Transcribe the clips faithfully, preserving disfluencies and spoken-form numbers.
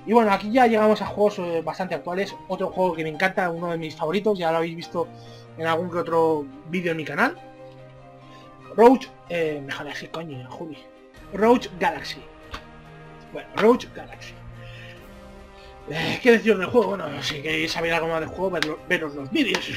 Y bueno, aquí ya llegamos a juegos eh, bastante actuales. Otro juego que me encanta, uno de mis favoritos, ya lo habéis visto en algún que otro vídeo en mi canal. Rogue, eh, mejor así, coño, Juli. Rogue Galaxy. Bueno, Rogue Galaxy. Eh, ¿Qué decir del juego? Bueno, si queréis saber algo más del juego, ver, veros los vídeos.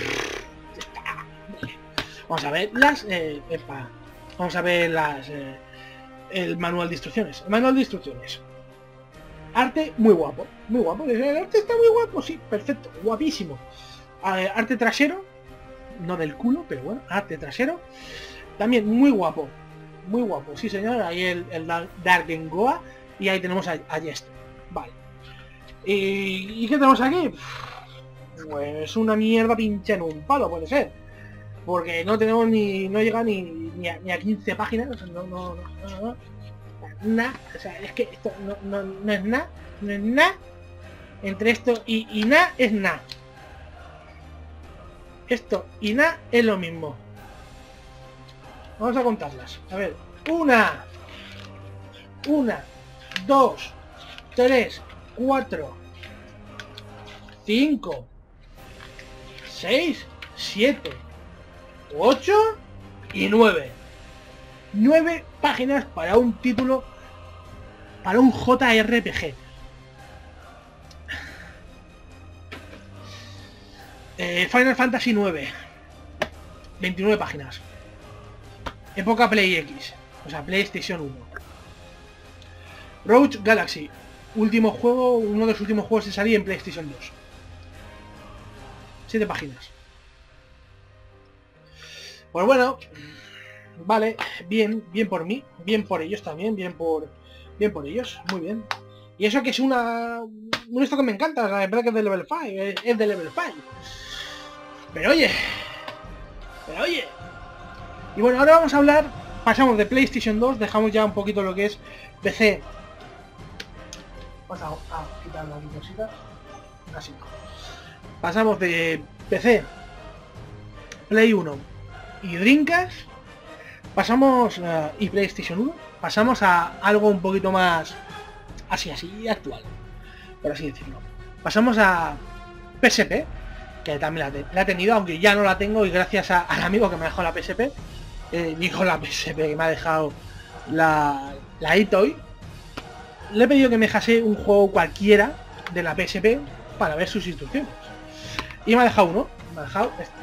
Vamos a ver las... Eh, epa, vamos a ver las... Eh, el manual de instrucciones. El manual de instrucciones. Arte muy guapo, muy guapo. El arte está muy guapo, sí, perfecto, guapísimo. Eh, arte trasero, no del culo, pero bueno, arte trasero. También muy guapo, muy guapo, sí señor. Ahí el, el Darkengoa y ahí tenemos a, a Jester. Vale. ¿Y, ¿Y qué tenemos aquí? Pues una mierda pinche en un palo, puede ser. Porque no tenemos ni... no llega ni, ni, a, ni a quince páginas. No, no, no, no, no. Nada, o sea, es que esto no, no, no es nada, no es nada. Entre esto y, y nada es nada. Esto y nada es lo mismo. Vamos a contarlas. A ver, una, una, dos, tres, cuatro, cinco, seis, siete, ocho y nueve. Nueve páginas para un título, para un J R P G. Eh, Final Fantasy nueve. veintinueve páginas. Época Play X, o sea, PlayStation uno. Rogue Galaxy, último juego, uno de los últimos juegos de salir en PlayStation dos. siete páginas. Pues bueno, vale, bien, bien por mí, bien por ellos también, bien por bien por ellos, muy bien. Y eso que es una un esto que me encanta, la verdad que es de level cinco, es, es de level cinco. Pero oye, pero oye. Y bueno, ahora vamos a hablar, pasamos de PlayStation dos, dejamos ya un poquito lo que es P C. Vamos a, a quitar la cosita, así. Pasamos de P C, Play uno y Dreamcast, pasamos uh, y PlayStation uno, pasamos a algo un poquito más así, así actual, por así decirlo. Pasamos a P S P, que también la, te la he tenido, aunque ya no la tengo, y gracias a, al amigo que me dejó la P S P, eh, dijo la P S P que me ha dejado la, la iToy, le he pedido que me dejase un juego cualquiera de la P S P para ver sus instrucciones. Y me ha dejado uno, me ha dejado este.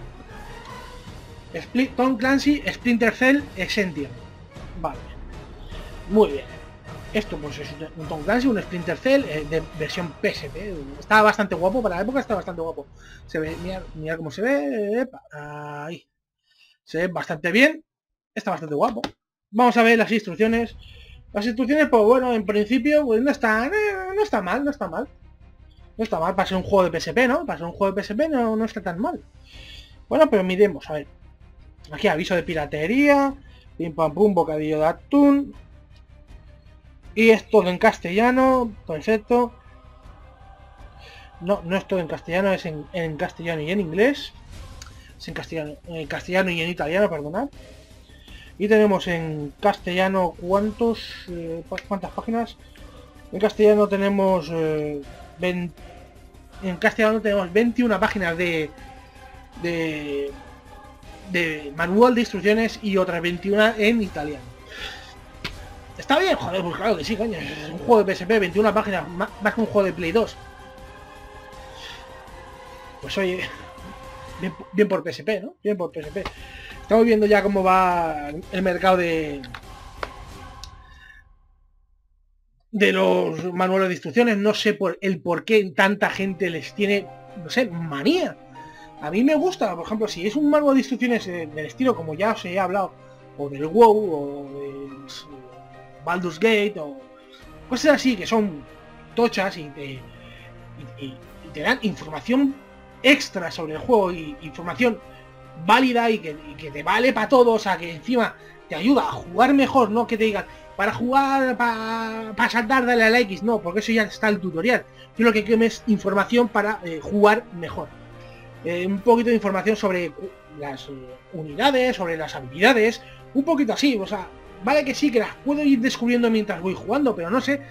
Split, Tom Clancy, Splinter Cell, Exentium. Vale. Muy bien. Esto pues es un Tom Clancy, un Splinter Cell eh, de versión P S P. Está bastante guapo, para la época está bastante guapo. Se ve, mira, mira cómo se ve. Epa, ahí. Se ve bastante bien. Está bastante guapo. Vamos a ver las instrucciones. Las instrucciones, pues bueno, en principio, pues no está, no está mal, no está mal. No está mal para ser un juego de P S P, ¿no? Para ser un juego de P S P no, no está tan mal. Bueno, pero miremos, a ver. Aquí aviso de piratería, pim pam pum, bocadillo de atún. Y es todo en castellano, perfecto. No, no es todo en castellano, es en, en castellano y en inglés. Es en castellano, en castellano y en italiano, perdonad. Y tenemos en castellano cuántos, eh, cuántas páginas. En castellano tenemos eh, veinte, en castellano tenemos veintiuna páginas de de de manual de instrucciones y otras veintiuna en italiano. Está bien, joder, pues claro que sí, coño. Es un juego de P S P, veintiuna páginas, más, más que un juego de Play dos. Pues oye, bien, bien por P S P, ¿no? Bien por P S P. Estamos viendo ya cómo va el mercado de de los manuales de instrucciones. No sé por el por qué tanta gente les tiene, no sé, manía. A mí me gusta, por ejemplo, si es un manual de instrucciones eh, del estilo, como ya os he hablado, o del WoW, o del Baldur's Gate, o cosas así que son tochas y te, y, y, y te dan información extra sobre el juego, y información válida y que, y que te vale para todo, o sea, que encima te ayuda a jugar mejor, no que te digan, para jugar, para pa saltar, dale a la X, no, porque eso ya está el tutorial. Yo lo que quiero es información para eh, jugar mejor. Eh, un poquito de información sobre las uh, unidades, sobre las habilidades, un poquito así, o sea, vale que sí, que las puedo ir descubriendo mientras voy jugando, pero no sé,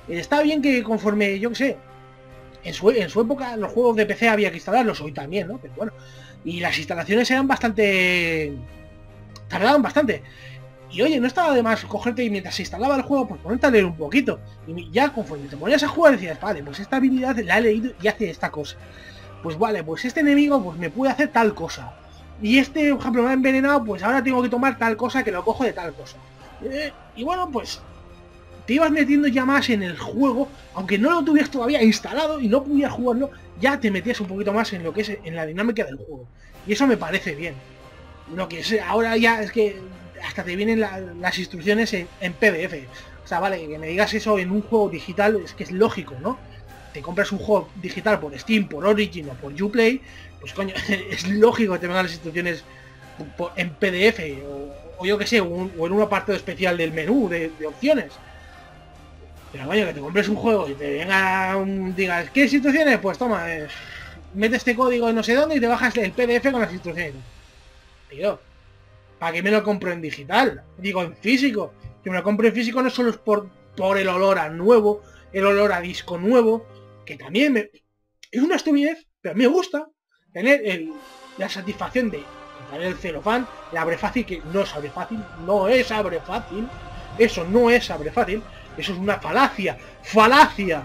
Está bien que conforme, yo qué sé, en su, en su época los juegos de P C había que instalarlos, hoy también, ¿no? Pero bueno, y las instalaciones eran bastante... tardaban bastante. Y oye, no estaba de más cogerte y mientras se instalaba el juego, pues ponerte a leer un poquito. Y ya conforme te ponías a jugar decías, vale, pues esta habilidad la he leído y hace esta cosa. Pues vale, pues este enemigo pues me puede hacer tal cosa. Y este, por ejemplo, me ha envenenado, pues ahora tengo que tomar tal cosa que lo cojo de tal cosa. Eh, y bueno, pues te ibas metiendo ya más en el juego, aunque no lo tuvieras todavía instalado y no pudieras jugarlo, ya te metías un poquito más en lo que es en la dinámica del juego. Y eso me parece bien. Lo que es ahora ya es que hasta te vienen la, las instrucciones en, en P D F. O sea, vale, que me digas eso en un juego digital es que es lógico, ¿no? Te compras un juego digital por Steam, por Origin o por Uplay, pues coño, es lógico que te vengan las instrucciones en P D F o, o yo que sé, un, o en un apartado especial del menú de, de opciones. Pero coño, que te compres un juego y te venga un... digas, ¿qué instrucciones? Pues toma, eh, mete este código en no sé dónde y te bajas el P D F con las instrucciones. Tío, ¿para qué me lo compro en digital? Digo, en físico. Que me lo compro en físico no solo es por, por el olor a nuevo, el olor a disco nuevo, que también me... es una estupidez, pero a mí me gusta tener el, la satisfacción de tener el celofán, el abre fácil, que no es abre fácil, no es abre fácil, eso no es abre fácil, eso es una falacia, falacia.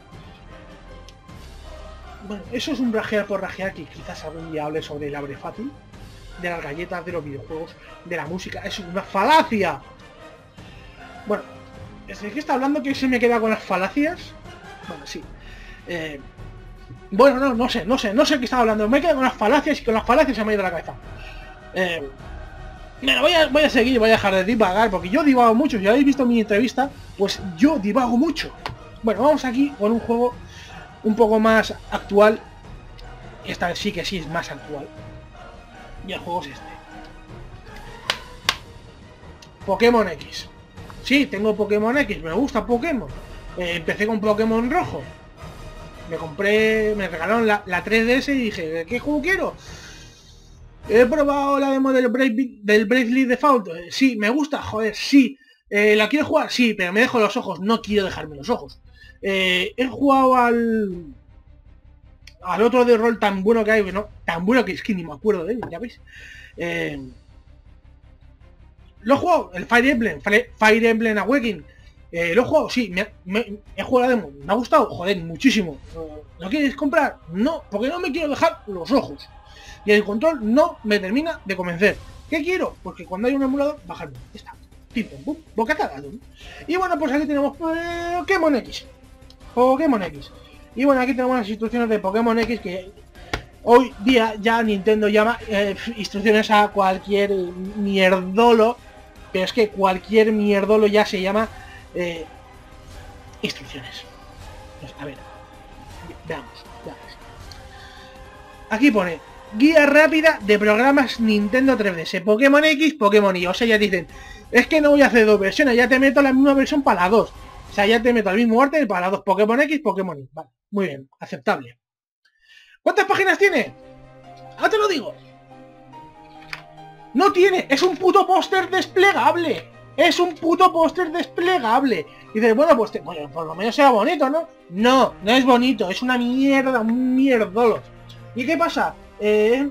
Bueno, eso es un rajear por rajear que quizás algún día hable sobre el abre fácil, de las galletas, de los videojuegos, de la música, es una falacia. Bueno, ¿desde qué está hablando? Que se me queda con las falacias. Bueno, sí. Eh, bueno, no, no sé, no sé, no sé qué estaba hablando. Me quedo con las falacias y con las falacias se me ha ido la cabeza. Eh, bueno, voy a, voy a seguir, voy a dejar de divagar, porque yo divago mucho. Si habéis visto mi entrevista, pues yo divago mucho. Bueno, vamos aquí con un juego un poco más actual. Esta vez sí que sí es más actual. Y el juego es este. Pokémon X. Sí, tengo Pokémon X, me gusta Pokémon. Eh, empecé con Pokémon Rojo. Me compré, me regalaron la, la tres D S y dije, ¿qué juego quiero? He probado la demo del Brave, del Bravely Default. Eh, sí, me gusta, joder, sí. Eh, ¿La quiero jugar? Sí, pero me dejo los ojos, no quiero dejarme los ojos. Eh, he jugado al... al otro de rol tan bueno que hay, ¿no? Tan bueno que es que ni me acuerdo de él, ya veis. Eh, lo he jugado, el Fire Emblem, Fire Emblem Awakening. Eh, lo he jugado, sí, me, me, he jugado la demo, me ha gustado, joder, muchísimo. ¿Lo quieres comprar? No, porque no me quiero dejar los ojos. Y el control no me termina de convencer. ¿Qué quiero? Porque cuando hay un emulador, bajarlo. Está. Pim, pum, pum, bocatada. Y bueno, pues aquí tenemos Pokémon X. Pokémon X. Y bueno, aquí tenemos las instrucciones de Pokémon X que hoy día ya Nintendo llama eh, instrucciones a cualquier mierdolo. Pero es que cualquier mierdolo ya se llama eh, instrucciones. Pues, a ver, veamos, veamos. Aquí pone guía rápida de programas Nintendo tres D S, Pokémon X, Pokémon Y. O sea, ya dicen, es que no voy a hacer dos versiones, ya te meto la misma versión para las dos. O sea, ya te meto el mismo arte para las dos, Pokémon X, Pokémon Y. Vale, muy bien, aceptable. ¿Cuántas páginas tiene? Ahora te lo digo. No tiene, es un puto póster desplegable. Es un puto póster desplegable. Y dices, bueno, pues te, bueno, por lo menos sea bonito, ¿no? No, no es bonito, es una mierda, un mierdolo. ¿Y qué pasa? Eh...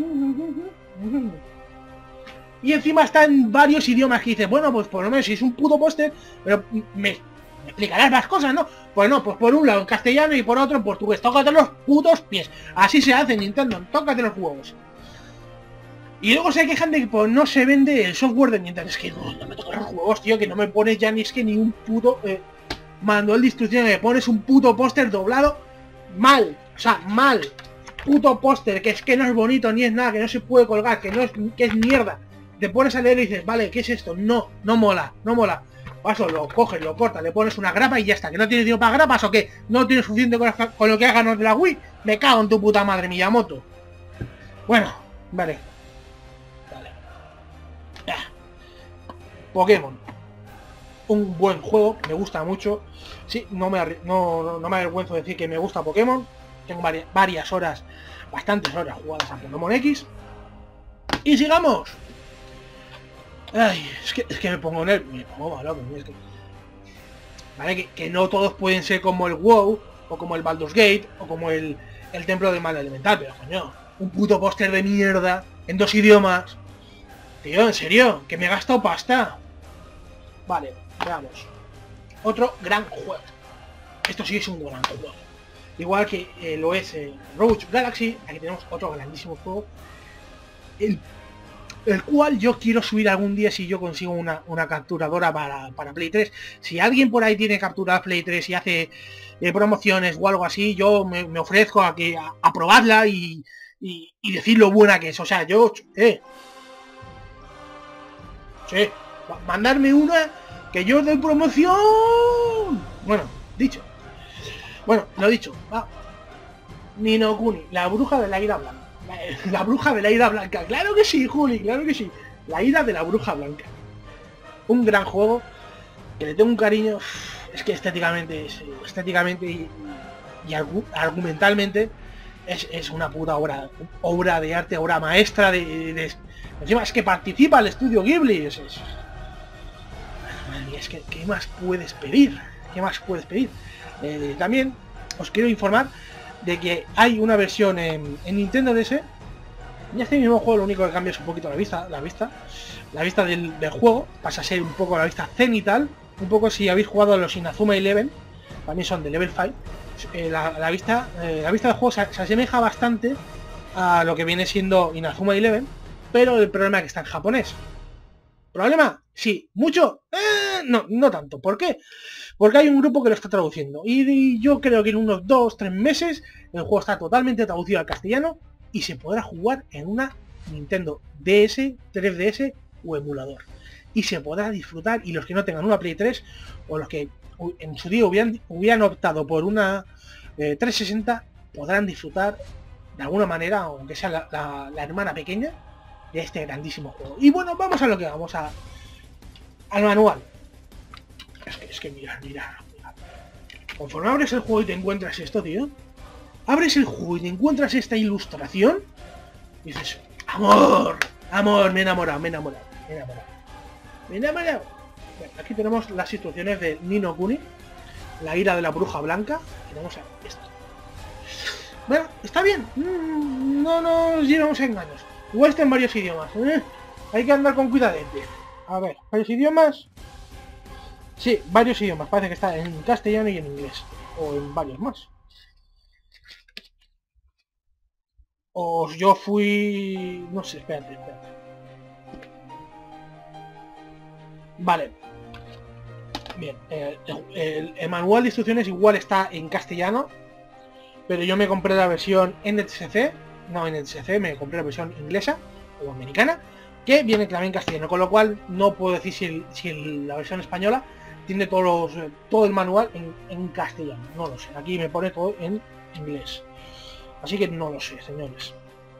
Y encima está en varios idiomas que dices, bueno, pues por lo menos si es un puto póster, pero me, me explicarás más cosas, ¿no? Pues no, pues por un lado en castellano y por otro en portugués. Tócate los putos pies. Así se hace Nintendo, tócate los huevos. Y luego se quejan de que pues, no se vende el software de Nintendo. Es que no, no me tocan los huevos, tío, que no me pones ya ni es que ni un puto eh, manual de instrucciones. Me pones un puto póster doblado mal. O sea, mal. Puto póster, que es que no es bonito ni es nada, que no se puede colgar, que no es, que es mierda. Te pones a leer y dices, vale, ¿qué es esto? No, no mola, no mola. Paso, lo coges, lo cortas, le pones una grapa y ya está. ¿Que no tienes tiempo para grapas o qué? ¿No tienes suficiente con, la, con lo que hagan de la Wii? Me cago en tu puta madre, Miyamoto. Bueno, vale. Vale. Ya. Pokémon. Un buen juego, me gusta mucho. Sí, no me, no, no, no me avergüenzo de decir que me gusta Pokémon. Tengo varias, varias horas, bastantes horas jugadas a Pokémon X. Y sigamos. Ay, es que, es que me pongo nervioso, me pongo malo, es que... ¿vale? Que, que no todos pueden ser como el WoW, o como el Baldur's Gate, o como el, el Templo del Mal Elemental, pero coño, un puto póster de mierda, en dos idiomas. Tío, en serio, que me he gastado pasta. Vale, veamos. Otro gran juego. Esto sí es un gran juego. Igual que eh, lo es eh, Rogue Galaxy, aquí tenemos otro grandísimo juego. El, el cual yo quiero subir algún día si yo consigo una, una capturadora para, para Play tres. Si alguien por ahí tiene capturada Play tres y hace eh, promociones o algo así, yo me, me ofrezco a que a, a probarla y, y, y decir lo buena que es. O sea, yo... Eh, sí, mandarme una que yo doy promoción. Bueno, dicho. Bueno, lo dicho. Va. Ni no Kuni, la bruja de la ira blanca. La, la bruja de la ira blanca. Claro que sí, Juli, claro que sí. La ira de la bruja blanca. Un gran juego que le tengo un cariño. Es que estéticamente, es, estéticamente y, y argu argumentalmente es, es una puta obra, obra de arte, obra maestra de, de, de encima es que participa el estudio Ghibli. Es, es, es que ¿qué más puedes pedir? ¿Qué más puedes pedir? Eh, también os quiero informar de que hay una versión en, en Nintendo D S. Y este mismo juego lo único que cambia es un poquito la vista, la vista, la vista del, del juego pasa a ser un poco la vista cenital, un poco si habéis jugado a los Inazuma Eleven, también son de level cinco. Eh, la, la vista, eh, la vista del juego se, se asemeja bastante a lo que viene siendo Inazuma Eleven, pero el problema es que está en japonés. ¿Problema? Sí. ¿Mucho? Eh, no, no tanto. ¿Por qué? Porque hay un grupo que lo está traduciendo. Y, y yo creo que en unos dos tres meses el juego está totalmente traducido al castellano y se podrá jugar en una Nintendo D S, tres D S o emulador. Y se podrá disfrutar, y los que no tengan una Play tres o los que en su día hubieran, hubieran optado por una eh, trescientos sesenta podrán disfrutar de alguna manera, aunque sea la, la, la hermana pequeña, de este grandísimo juego. Y bueno, vamos a lo que vamos, a al manual. Es que, es que mira, mira, mira. Conforme abres el juego y te encuentras esto, tío. Abres el juego y te encuentras esta ilustración. Y dices, amor, amor, me he enamorado, me he enamorado, me he enamorado. Me he enamorado. Bueno, aquí tenemos las instrucciones de Ni no Kuni, la ira de la bruja blanca. Y vamos a ver esto. Bueno, está bien. No nos llevamos a engaños. Igual está en varios idiomas, ¿eh? Hay que andar con cuidadete. A ver, ¿varios idiomas? Sí, varios idiomas. Parece que está en castellano y en inglés. O en varios más. O yo fui... No sé, espérate, espérate. Vale. Bien, el, el, el manual de instrucciones igual está en castellano. Pero yo me compré la versión N T S C. No N T S C, me compré la versión inglesa o americana, que viene también en castellano, con lo cual no puedo decir si, el, si el, la versión española tiene todos los, todo el manual en, en castellano. No lo sé, aquí me pone todo en inglés. Así que no lo sé, señores.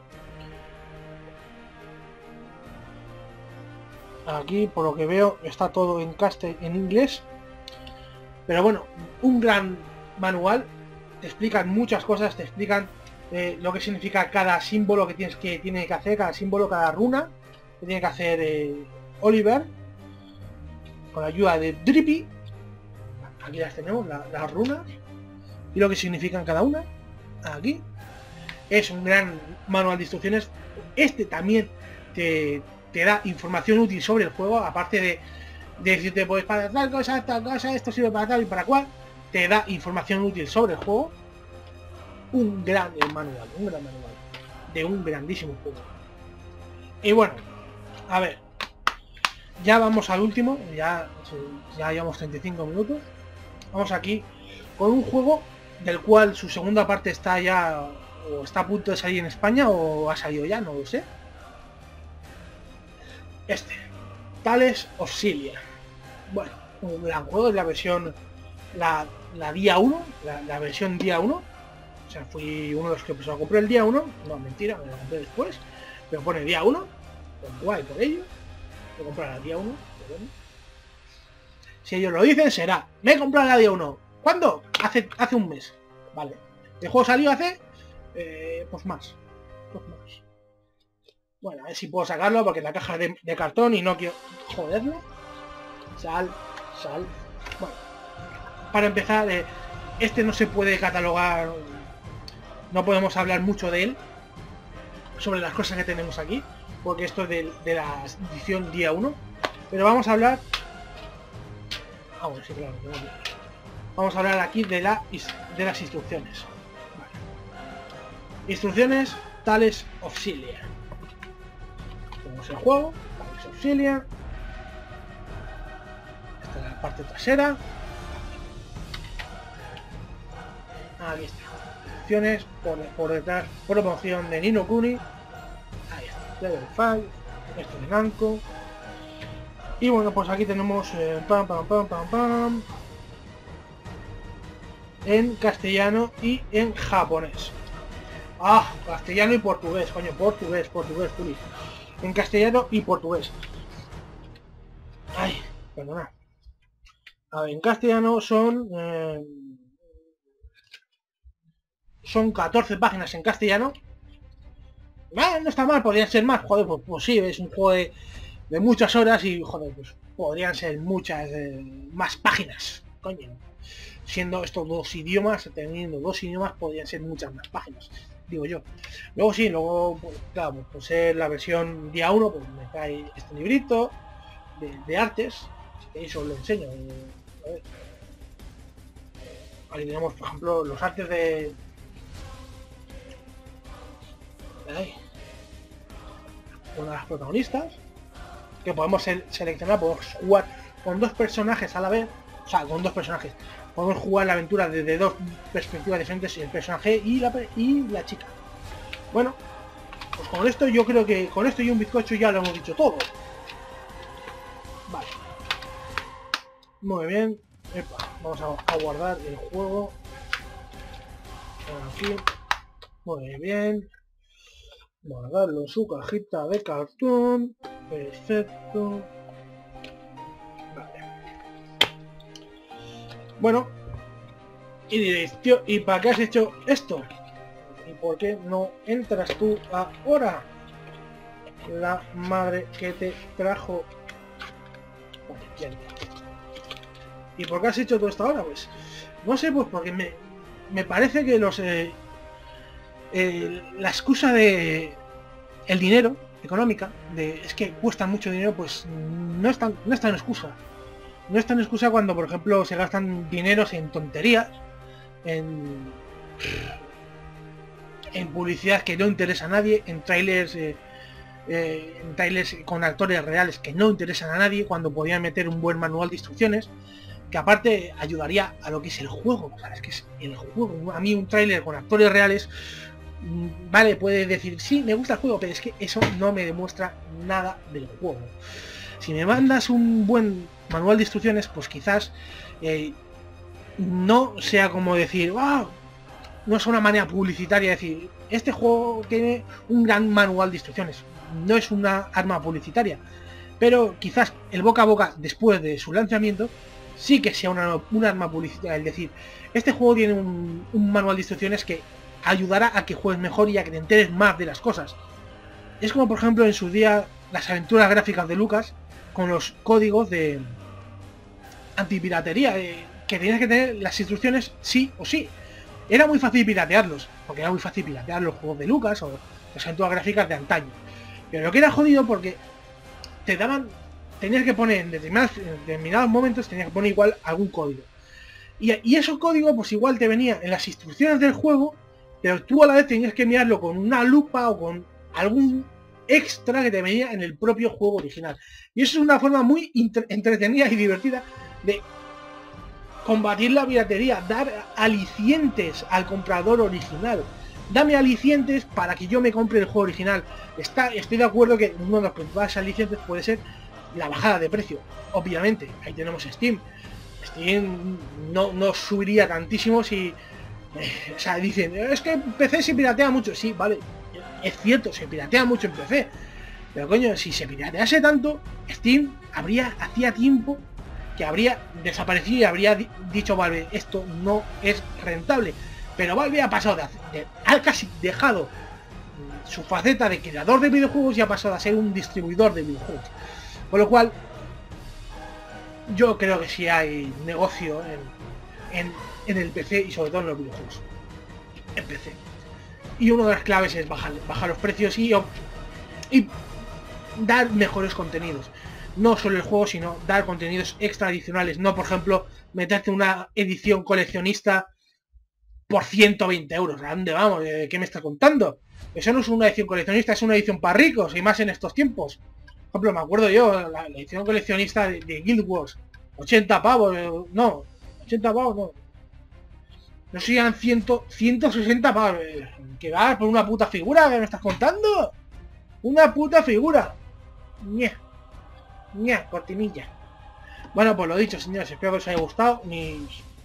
Aquí, por lo que veo, está todo en castellano, en inglés. Pero bueno, un gran manual. Te explican muchas cosas, te explican eh, lo que significa cada símbolo que tienes que tiene que hacer, cada símbolo, cada runa que tiene que hacer eh, Oliver, con la ayuda de Drippy. Aquí las tenemos, la, las runas y lo que significan cada una. Aquí es un gran manual de instrucciones. Este también te, te da información útil sobre el juego, aparte de, de decirte pues para tal cosa, tal cosa, esto sirve para tal y para cual. Te da información útil sobre el juego. Un gran manual, un gran manual de un grandísimo juego. Y bueno, a ver, ya vamos al último, ya, ya llevamos treinta y cinco minutos. Vamos aquí con un juego del cual su segunda parte está ya, o está a punto de salir en España, o ha salido ya, no lo sé. Este, Tales of Xillia. Bueno, un gran juego, es la versión La, la día uno, la, la versión día uno. O sea, fui uno de los que pues, lo compré el día uno. No, mentira, me lo compré después. Pero pone día uno. Pues guay por ello. Lo compré el día uno. Bueno. Si ellos lo dicen, será. Me he comprado el día uno. ¿Cuándo? Hace, hace un mes. Vale. El juego salió hace... Eh, pues más. Pues más. Bueno, a ver si puedo sacarlo porque la caja de, de cartón y no quiero joderlo. Sal, sal. Bueno. para empezar, eh, este no se puede catalogar, no podemos hablar mucho de él, sobre las cosas que tenemos aquí, porque esto es de, de la edición día uno, pero vamos a hablar... Ah, bueno, sí, claro, vamos a hablar aquí de, la, de las instrucciones. Vale. Instrucciones Tales of Xillia. Tenemos el juego, Tales of Xillia. Esta es la parte trasera. Ahí está. Instrucciones por, por detrás, promoción de Ni no Kuni. Ahí está, Level cinco, esto de Namco. Y bueno, pues aquí tenemos eh, pam, pam, pam, pam, pam, en castellano y en japonés. Ah, castellano y portugués, coño, portugués, portugués, Juli. En castellano y portugués. Ay, perdona. A ver, en castellano son... Eh, son catorce páginas en castellano. Ah, no está mal, podrían ser más. Joder, pues, pues sí, es un juego de, de muchas horas y, joder, pues podrían ser muchas eh, más páginas. Coño. Siendo estos dos idiomas, teniendo dos idiomas, podrían ser muchas más páginas, digo yo. Luego sí, luego, pues, claro, pues, por ser la versión día uno, pues me cae este librito de, de artes, que eso os lo enseño. A ver. Aquí tenemos, por ejemplo, los artes de... Ahí. Una de las protagonistas, que podemos se seleccionar, podemos jugar con dos personajes a la vez, o sea, con dos personajes. Podemos jugar la aventura desde dos perspectivas diferentes, el personaje y la, y la chica. Bueno, pues con esto yo creo que con esto y un bizcocho ya lo hemos dicho todo. Vale. Muy bien. Epa, vamos a, a guardar el juego. Aquí. Muy bien. Guardarlo en su cajita de cartón. Perfecto. Vale. Bueno. Y diréis, tío, ¿y para qué has hecho esto? ¿Y por qué no entras tú ahora? La madre que te trajo. Vale, bien. ¿Y por qué has hecho todo esto ahora? Pues no sé, pues porque me, me parece que los eh, eh, la excusa de el dinero económica, de es que cuesta mucho dinero, pues no es tan, no es tan excusa. No es tan excusa cuando, por ejemplo, se gastan dineros en tonterías, en, en publicidad que no interesa a nadie, en trailers, eh, eh, en trailers con actores reales que no interesan a nadie, cuando podían meter un buen manual de instrucciones, que aparte ayudaría a lo que es el juego. O sea, es que es el juego. A mí un tráiler con actores reales, vale, puede decir, sí, me gusta el juego, pero es que eso no me demuestra nada del juego. Si me mandas un buen manual de instrucciones, pues quizás eh, no sea como decir, wow, no es una manera publicitaria decir, este juego tiene un gran manual de instrucciones. No es una arma publicitaria, pero quizás el boca a boca después de su lanzamiento sí que sea una, una arma publicitaria, es decir, este juego tiene un, un manual de instrucciones que ayudará a que juegues mejor y a que te enteres más de las cosas. Es como, por ejemplo, en su día las aventuras gráficas de Lucas con los códigos de antipiratería, eh, que tenías que tener las instrucciones sí o sí. Era muy fácil piratearlos, porque era muy fácil piratear los juegos de Lucas o las aventuras gráficas de antaño. Pero lo que era jodido porque te daban, tenías que poner en determinados, en determinados momentos, tenías que poner igual algún código. Y, y ese código pues igual te venía en las instrucciones del juego, pero tú a la vez tenías que mirarlo con una lupa o con algún extra que te venía en el propio juego original. Y eso es una forma muy entretenida y divertida de combatir la piratería, dar alicientes al comprador original. Dame alicientes para que yo me compre el juego original. Está, estoy de acuerdo que uno de los principales alicientes puede ser la bajada de precio. Obviamente, ahí tenemos Steam. Steam no, no subiría tantísimo si... Eh, o sea, dicen, es que en P C se piratea mucho. Sí, vale, es cierto, se piratea mucho en P C. Pero coño, si se piratease tanto, Steam habría, hacía tiempo que habría desaparecido y habría di dicho Valve, esto no es rentable. Pero Valve ha pasado de, de ha casi dejado su faceta de creador de videojuegos y ha pasado a ser un distribuidor de videojuegos. Con lo cual, yo creo que sí hay negocio en, en, en el P C y sobre todo en los videojuegos. En P C. Y una de las claves es bajar, bajar los precios y, y dar mejores contenidos. No solo el juego, sino dar contenidos extra adicionales. No, por ejemplo, meterte una edición coleccionista por ciento veinte euros. ¿A dónde vamos? ¿Qué me estás contando? Eso no es una edición coleccionista, es una edición para ricos, y más en estos tiempos. Por ejemplo, me acuerdo yo, la, la edición coleccionista de, de Guild Wars, ochenta pavos, no, ochenta pavos no. No serían cien, ciento sesenta pavos. ¿Qué va? ¿Por una puta figura que me estás contando? Una puta figura. Ñe. Ñe, cortinilla. Bueno, pues lo dicho, señores, espero que os haya gustado mis,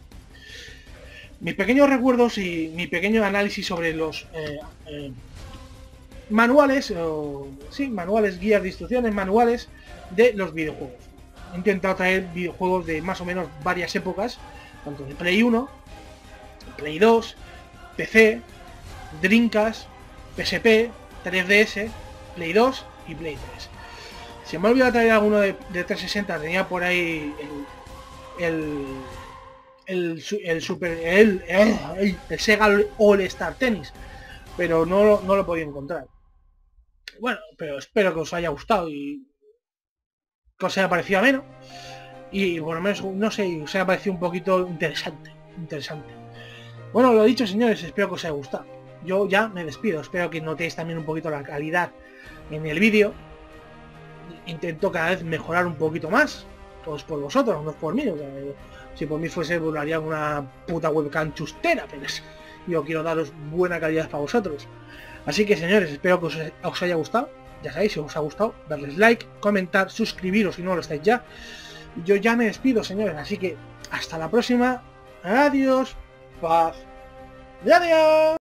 mis pequeños recuerdos y mi pequeño análisis sobre los eh, eh, manuales, o sí, manuales, guías de instrucciones, manuales de los videojuegos. He intentado traer videojuegos de más o menos varias épocas, tanto de Play uno, Play dos, P C, Dreamcast, P S P, tres D S, Play dos y Play tres. Si me he olvidado traer alguno de, de trescientos sesenta, tenía por ahí el el, el, el Super el, el, el Sega All Star Tennis, pero no, no lo he podido encontrar. Bueno, pero espero que os haya gustado y que os haya parecido ameno y por lo menos, no sé, os haya parecido un poquito interesante, interesante. Bueno, lo dicho, señores, espero que os haya gustado. Yo ya me despido, espero que notéis también un poquito la calidad en el vídeo. Intento cada vez mejorar un poquito más, pues por vosotros, no por mí. O sea, si por mí fuese, pues haría una puta webcam chustera, pero es, yo quiero daros buena calidad para vosotros. Así que, señores, espero que os, os haya gustado. Ya sabéis, si os ha gustado, darles like, comentar, suscribiros si no lo estáis ya. Yo ya me despido, señores, así que hasta la próxima. Adiós, paz y adiós.